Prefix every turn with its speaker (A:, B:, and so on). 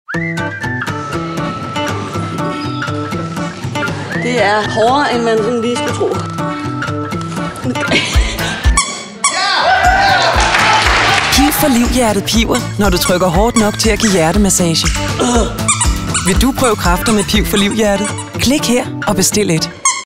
A: Det er hårdere, end man sådan lige skulle tro.
B: Giv for Livhjertet piver, når du trykker hårdt nok til at give hjertemassage. Vil du prøve kræfter med Piv for Livhjertet? Klik her og bestil et.